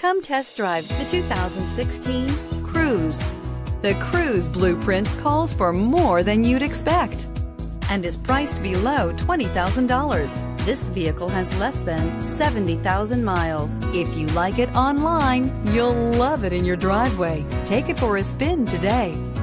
Come test drive the 2016 Cruze. The Cruze blueprint calls for more than you'd expect and is priced below $20,000. This vehicle has less than 70,000 miles. If you like it online, you'll love it in your driveway. Take it for a spin today.